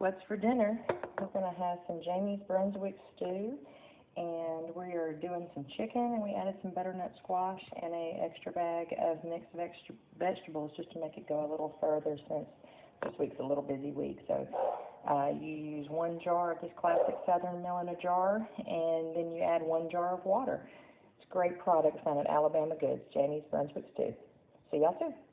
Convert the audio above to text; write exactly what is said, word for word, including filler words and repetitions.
What's for dinner? We're going to have some Jamie's Brunswick stew, and we are doing some chicken, and we added some butternut squash and a extra bag of mixed veg vegetables just to make it go a little further since this week's a little busy week. So uh, you use one jar of this classic Southern Mill in a jar, and then you add one jar of water. It's a great product found at Alabama Goods, Jamie's Brunswick stew. See y'all soon.